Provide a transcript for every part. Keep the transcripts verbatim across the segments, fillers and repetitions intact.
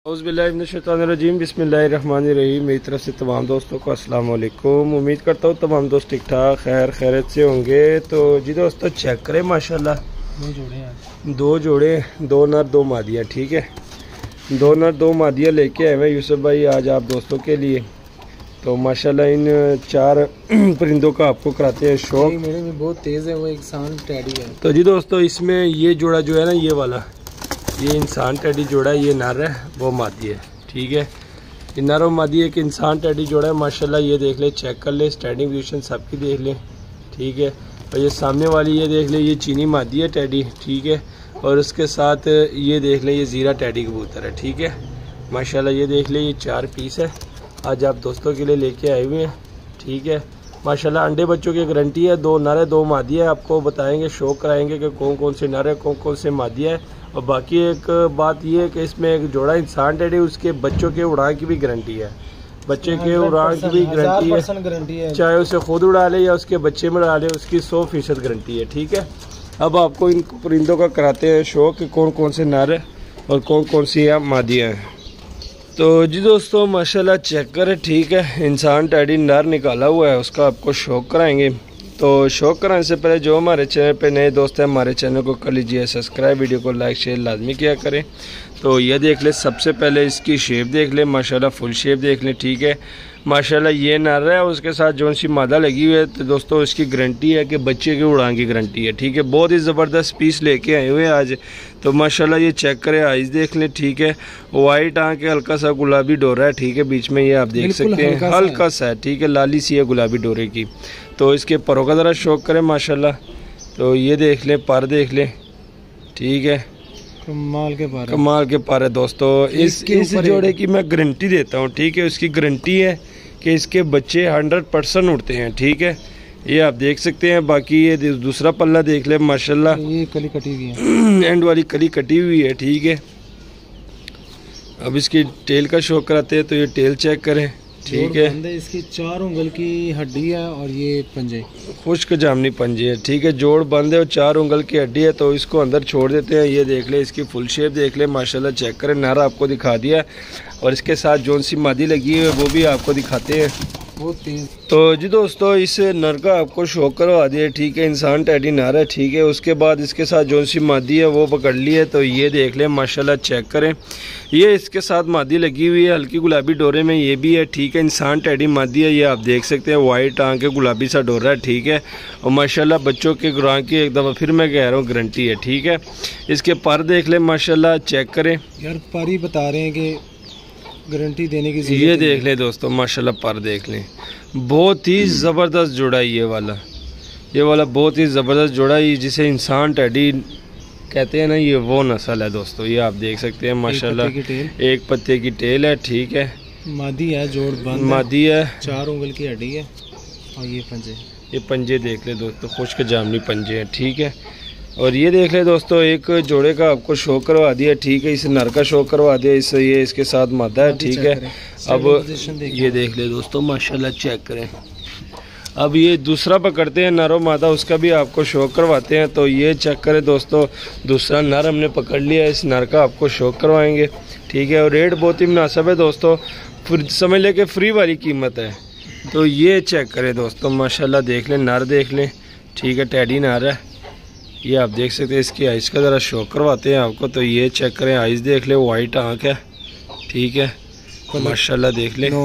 औज़ुबिल्लाहिमिनश्शैतानिर्रजीम बिस्मिल्लाहिर्रहमानिर्रहीम। मेरी तरफ से तमाम दोस्तों को अस्सलाम वालेकुम। उम्मीद करता हूँ तमाम दोस्त ठीक ठाक खैर खैरियत से होंगे। तो जी दोस्तों चेक करें माशाल्लाह दो जोड़े हैं, दो जोड़े दो नर दो मादियाँ। ठीक है, दो नर दो मादियाँ लेके आए हैं यूसुफ भाई आज आप दोस्तों के लिए। तो माशाल्लाह इन चार परिंदों का आपको कराते हैं शौक। मेरे में बहुत तेज़ है, वो एक इंसान टैडी है। तो जी दोस्तों इसमें ये जोड़ा जो है ना, ये वाला ये इंसान टैडी जोड़ा है, ये नर है वो मादी है। ठीक है, ये नर और मादी एक इंसान टैडी जोड़ा है माशाल्लाह। ये देख ले, चेक कर ले, स्टैंडिंग पोजीशन सबकी देख ले। ठीक है, और ये सामने वाली ये देख ले, ये चीनी मादी है टैडी। ठीक है, और उसके साथ ये देख ले, ये जीरा टैडी कबूतर है। ठीक है माशाल्लाह, ये देख ले, ये चार पीस है आज आप दोस्तों के लिए लेके आए हुए हैं। ठीक है माशाल्लाह, अंडे बच्चों की गारंटी है। दो नर है दो मादी है, आपको बताएंगे शो कराएंगे कि कौन कौन से नर है कौन कौन से मादी है। और बाकी एक बात ये है कि इसमें एक जोड़ा इंसान टैडी, उसके बच्चों के उड़ान की भी गारंटी है। बच्चे के उड़ान की भी गारंटी है, चाहे उसे खुद उड़ा ले या उसके बच्चे में उड़ा ले, उसकी सौ फीसद गारंटी है। ठीक है, अब आपको इन परिंदों का कराते हैं शो कि कौन कौन से नर है और कौन कौन सी मादियाँ हैं। तो जी दोस्तों माशाल्लाह चेक करें। ठीक है, इंसान टैडी नर निकाला हुआ है, उसका आपको शौक कराएंगे। तो शौक कराने से पहले जो हमारे चैनल पे नए दोस्त हैं हमारे चैनल को कर लीजिए सब्सक्राइब, वीडियो को लाइक शेयर लाजमी किया करें। तो ये देख ले, सबसे पहले इसकी शेप देख ले माशाल्लाह, फुल शेप देख ले। ठीक है माशाल्लाह, ये नर है, उसके साथ जो सी मादा लगी हुई है। तो दोस्तों इसकी गारंटी है कि बच्चे की उड़ान की गारंटी है। ठीक है, बहुत ही ज़बरदस्त पीस लेके आए हुए हैं आज। तो माशाल्लाह ये चेक करें, आइज देख लें। ठीक है, वाइट आँख के हल्का सा गुलाबी डोरा है। ठीक है, बीच में ये आप देख सकते हैं हल्का सा है। ठीक है, लाली सी है गुलाबी डोरे की। तो इसके परों का ज़रा शौक करें माशाल्लाह। तो ये देख लें, पर देख लें। ठीक है, कमाल के पर कमाल के पर है दोस्तों। इस इस जोड़े की मैं गारंटी देता हूँ। ठीक है, उसकी गारंटी है कि इसके बच्चे हंड्रेड परसेंट उड़ते हैं। ठीक है, ये आप देख सकते हैं। बाकी ये दूसरा पल्ला देख ले माशाल्लाह, ये कली कटी हुई है, एंड वाली कली कटी हुई है। ठीक है, अब इसकी टेल का शौक कराते हैं। तो ये टेल चेक करें। ठीक है, इसकी चार उंगल की हड्डी है और ये पंजे खुश्क जामनी पंजे है। ठीक है, जोड़ बंद है और चार उंगल की हड्डी है। तो इसको अंदर छोड़ देते हैं। ये देख ले, इसकी फुल शेप देख ले माशाल्लाह, चेक करें। नर आपको दिखा दिया और इसके साथ जोन सी मादी लगी है वो भी आपको दिखाते हैं। बहुत तेज। तो जी दोस्तों इस नर का आपको शौक करवा दिया। ठीक है, इंसान टैडी नर है। ठीक है, उसके बाद इसके साथ जो सी मादी है वो पकड़ ली है। तो ये देख लें माशाल्लाह, चेक करें। ये इसके साथ मादी लगी हुई है हल्की गुलाबी डोरे में, ये भी है। ठीक है, इंसान टैडी मादी है, ये आप देख सकते हैं। वाइट आँख के गुलाबी सा डोरा है। ठीक है, और माशाल्लाह बच्चों के गुरां की एक दफ़ा फिर मैं कह रहा हूँ गारंटी है। ठीक है, इसके पर देख लें माशाल्लाह, चेक करें। यार पर ही बता रहे हैं कि गारंटी देने की। ये देख लें दोस्तों माशाल्लाह, पर देख लें, बहुत ही ज़बरदस्त जोड़ा है ये वाला। ये वाला बहुत ही ज़बरदस्त जोड़ा है, जिसे इंसान टैडी कहते हैं ना, ये वो नस्ल है दोस्तों। ये आप देख सकते हैं माशाल्लाह, एक पत्ते की टेल है। ठीक है, मादी है, जोड़ बंद मादी है, चार उंगल की हड्डी है और ये पंजे, ये पंजे देख ले दोस्तों, खुश्क जामनी पंजे हैं। ठीक है, और ये देख ले दोस्तों, एक जोड़े का आपको शो करवा दिया। ठीक है, इस नर का शो करवा दिया, इस ये इसके साथ मादा है। ठीक है, अब ये देख ले दोस्तों माशाल्लाह, चेक करें। अब ये दूसरा पकड़ते हैं नर मादा, उसका भी आपको शो करवाते हैं। तो ये चेक करें दोस्तों, दूसरा नर हमने पकड़ लिया, इस नर का आपको शो करवाएंगे। ठीक है, और रेट बहुत ही मुनासिब है दोस्तों, समझ ले के फ्री वाली कीमत है। तो ये चेक करें दोस्तों माशाल्लाह, देख लें नर देख लें। ठीक है, टैडी नर है, ये आप देख सकते हैं। इसकी आइज़ का ज़रा शो करवाते हैं आपको। तो ये चेक करें, आइज़ देख ले, वाइट आँख है। ठीक है माशाल्लाह, देख ले।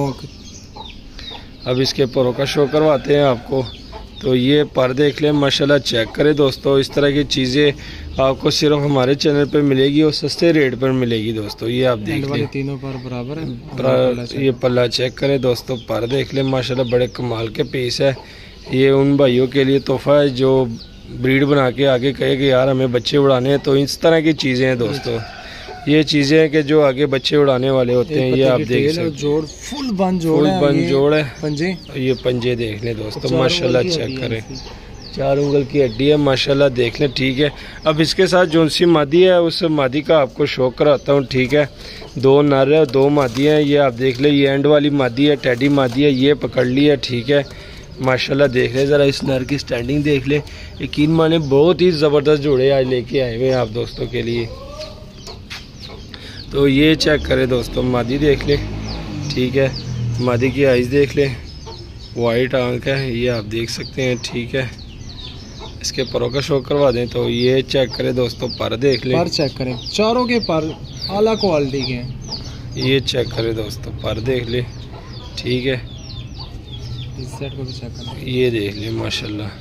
अब इसके परों का शो करवाते हैं आपको। तो ये पर देख लें माशाल्लाह, चेक करें दोस्तों। इस तरह की चीज़ें आपको सिर्फ हमारे चैनल पे मिलेगी और सस्ते रेट पर मिलेगी दोस्तों। ये आप देख लें, तीनों पर बराबर है। ये पल्ला चेक करें दोस्तों, पर देख लें माशाल्लाह, बड़े कमाल के पीस है। ये उन भाइयों के लिए तोहफा है जो ब्रीड बना के आगे कहे कि यार हमें बच्चे उड़ाने हैं। तो इस तरह की चीज़ें हैं दोस्तों, ये चीज़ें हैं कि जो आगे बच्चे उड़ाने वाले होते हैं। ये आप देख सकते हैं, जोड़ फुल बंद जोड़ फुल बंद जोड़ है। पंजे, ये पंजे देख लें दोस्तों माशाल्लाह, चेक करें। चार उंगल की हड्डी है माशाल्लाह, देख लें। ठीक है, अब इसके साथ जो सी मादी है उस मादी का आपको शौक कराता हूँ। ठीक है, दो नर है दो मादी हैं। ये आप देख लें, ये एंड वाली मादी है, टैडी मादी है, ये पकड़ ली है। ठीक है माशाल्लाह, देख ले ज़रा इस नर की स्टैंडिंग देख ले। यकीन माने बहुत ही ज़बरदस्त जोड़े आज लेके आए हुए हैं आप दोस्तों के लिए। तो ये चेक करें दोस्तों, मादी देख ले, ठीक है। मादी की आइज़ देख ले, वाइट आंख है, ये आप देख सकते हैं, ठीक है। इसके परों का शो करवा दें तो ये चेक करें दोस्तों, पर देख लें, पर चेक करें, चारों के पर आला क्वालिटी के हैं। ये चेक करें दोस्तों, पर देख ले, ठीक है। इस सेट को भी चेक करें, ये देख ले माशाल्लाह,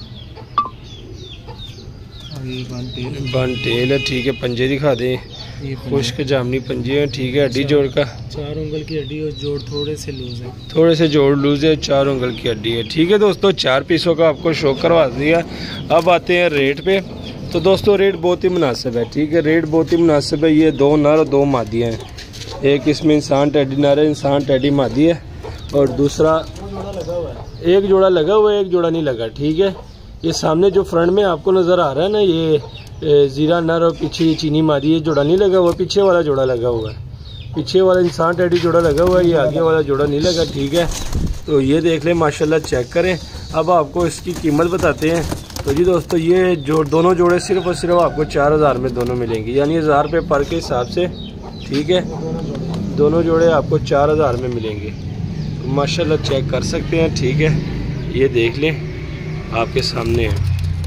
और ये वन टेल बन टेल है, ठीक है। पंजे दिखा दें, ये खुश्क जामनी पंजे हैं, ठीक है। हड्डी जोड़ का चार उंगल की हड्डी और जोड़ थोड़े से लूज है, थोड़े से जोड़ लूज है, चार उंगल की हड्डी है, ठीक है दोस्तों। चार पीसों का आपको शो करवा दिया। अब आते हैं रेट पे। तो दोस्तों रेट बहुत ही मुनासिब है, ठीक है। रेट बहुत ही मुनासिब है। ये दो नर और दो मादियाँ हैं। एक इसमें इंसान टैडी नर है, इंसान टैडी मादी है, और दूसरा एक जोड़ा लगा हुआ है, एक जोड़ा नहीं लगा, ठीक है। ये सामने जो फ्रंट में आपको नज़र आ रहा है ना, ये जीरा नर और पीछे चीनी मादी, ये जोड़ा नहीं लगा हुआ, पीछे वाला जोड़ा लगा हुआ है। पीछे वाला इंसान टैडी जोड़ा लगा हुआ है, ये आगे वाला जोड़ा नहीं लगा, ठीक है। तो ये देख लें माशाल्लाह, चेक करें। अब आपको इसकी कीमत बताते हैं। तो जी दोस्तों, ये जो दोनों जोड़े सिर्फ और सिर्फ आपको चार हज़ार में दोनों मिलेंगे, यानी हज़ार रुपये पर के हिसाब से, ठीक है। दोनों जोड़े आपको चार हज़ार में मिलेंगे। तो माशाल्लाह चेक कर सकते हैं, ठीक है। ये देख लें, आपके सामने है,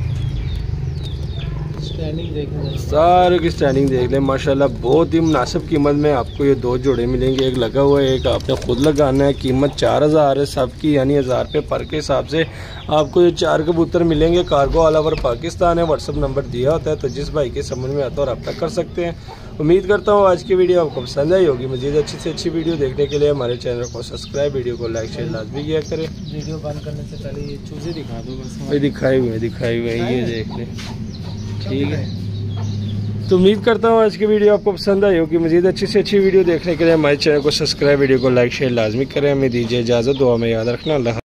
स्टैंडिंग देखना, सारे की स्टैंडिंग देख लें माशाल्लाह। बहुत ही मुनासिब कीमत में आपको ये दो जोड़े मिलेंगे। एक लगा हुआ है, एक आपने खुद लगाना है। कीमत चार हज़ार है सबकी, यानी हज़ार रुपये पर के हिसाब से आपको ये चार कबूतर मिलेंगे। कार्गो ऑल ओवर पाकिस्तान है। व्हाट्सअप नंबर दिया होता है, तो जिस भाई के समझ में आता है रब्ता कर सकते हैं। उम्मीद करता हूँ आज की वीडियो आपको पसंद आई होगी। मज़ीद अच्छी से अच्छी वीडियो देखने के लिए हमारे चैनल को सब्सक्राइब, वीडियो को लाइक शेयर लाजमी किया करें। वीडियो बंद करने से पहले ये चूजे दिखा दो बस। ये दिखाए हुए दिखाए हुए ये देख लें, ठीक है। तो उम्मीद करता हूँ आज की वीडियो आपको पसंद आई होगी। मज़ीद अच्छी से अच्छी वीडियो देखने के लिए हमारे चैनल को सब्सक्राइब, वीडियो को लाइक शेयर लाजमी करें। हमें दीजिए इजाज़त, दुआ में याद रखना। अल्लाह।